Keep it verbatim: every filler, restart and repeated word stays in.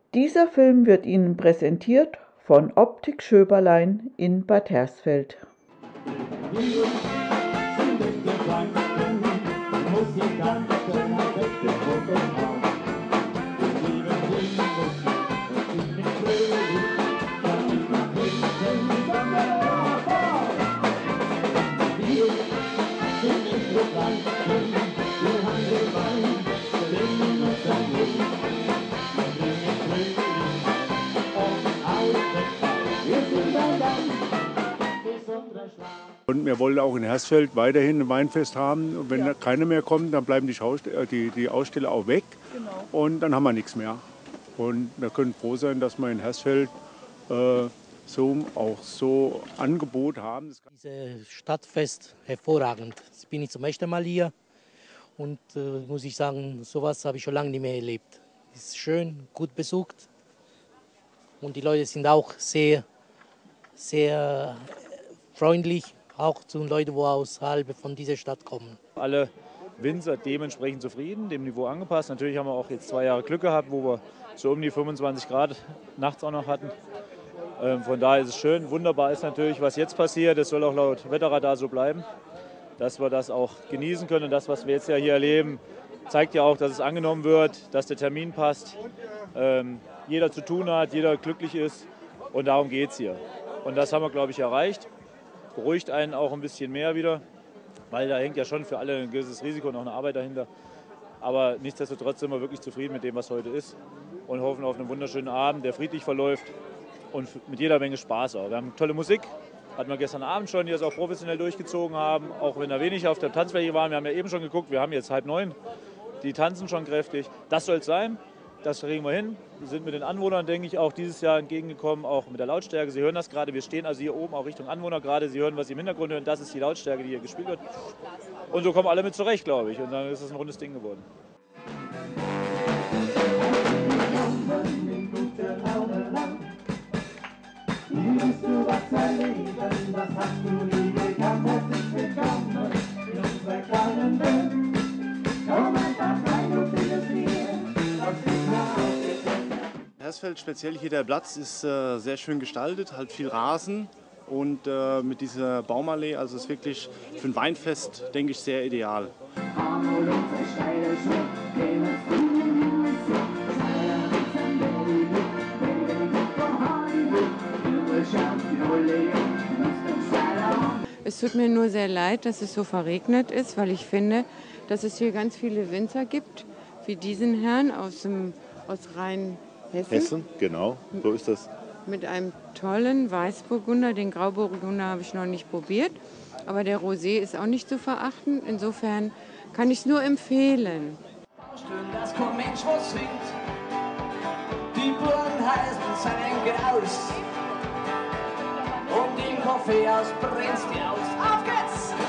Dieser Film wird Ihnen präsentiert von Optik Schöberlein in Bad Hersfeld. Und wir wollen auch in Hersfeld weiterhin ein Weinfest haben. Und wenn ja. keiner mehr kommt, dann bleiben die, Schaust- die, die Aussteller auch weg. Genau. Und dann haben wir nichts mehr. Und wir können froh sein, dass wir in Hersfeld äh, so auch so Angebot haben. Dieses Stadtfest hervorragend. Jetzt bin ich zum ersten Mal hier und äh, muss ich sagen, sowas habe ich schon lange nicht mehr erlebt. Es ist schön, gut besucht und die Leute sind auch sehr, sehr freundlich, auch zu den Leuten, die außerhalb von dieser Stadt kommen. Alle Winzer dementsprechend zufrieden, dem Niveau angepasst. Natürlich haben wir auch jetzt zwei Jahre Glück gehabt, wo wir so um die fünfundzwanzig Grad nachts auch noch hatten. Ähm, von daher ist es schön. Wunderbar ist natürlich, was jetzt passiert. Es soll auch laut Wetterradar so bleiben, dass wir das auch genießen können. Und das, was wir jetzt ja hier erleben, zeigt ja auch, dass es angenommen wird, dass der Termin passt, ähm, jeder zu tun hat, jeder glücklich ist. Und darum geht es hier. Und das haben wir, glaube ich, erreicht. Beruhigt einen auch ein bisschen mehr wieder, weil da hängt ja schon für alle ein gewisses Risiko und auch eine Arbeit dahinter. Aber nichtsdestotrotz sind wir wirklich zufrieden mit dem, was heute ist und hoffen auf einen wunderschönen Abend, der friedlich verläuft und mit jeder Menge Spaß auch. Wir haben tolle Musik, hatten wir gestern Abend schon, die das auch professionell durchgezogen haben, auch wenn da wenig auf der Tanzfläche waren. Wir haben ja eben schon geguckt, wir haben jetzt halb neun, die tanzen schon kräftig. Das soll es sein. Das kriegen wir hin. Wir sind mit den Anwohnern, denke ich, auch dieses Jahr entgegengekommen, auch mit der Lautstärke. Sie hören das gerade. Wir stehen also hier oben auch Richtung Anwohner gerade. Sie hören, was Sie im Hintergrund hören. Das ist die Lautstärke, die hier gespielt wird. Und so kommen alle mit zurecht, glaube ich. Und dann ist es ein rundes Ding geworden. Liebst du was erleben, das hast du nie gekannt. Herzlich willkommen in unserer kleinen Welt. Komm einfach rein und findest hier. Hersfeld, speziell hier der Platz, ist äh, sehr schön gestaltet, halt viel Rasen und äh, mit dieser Baumallee, also ist wirklich für ein Weinfest, denke ich, sehr ideal. Es tut mir nur sehr leid, dass es so verregnet ist, weil ich finde, dass es hier ganz viele Winzer gibt, wie diesen Herrn aus, dem, aus Rheinhessen. Hessen, genau, so ist das. Mit einem tollen Weißburgunder, den Grauburgunder habe ich noch nicht probiert, aber der Rosé ist auch nicht zu verachten. Insofern kann ich es nur empfehlen. Das kommt Mensch, was singt. Die Burgen heißen seinen Graus. Und den Kaffee aus brennt die aus. Auf geht's!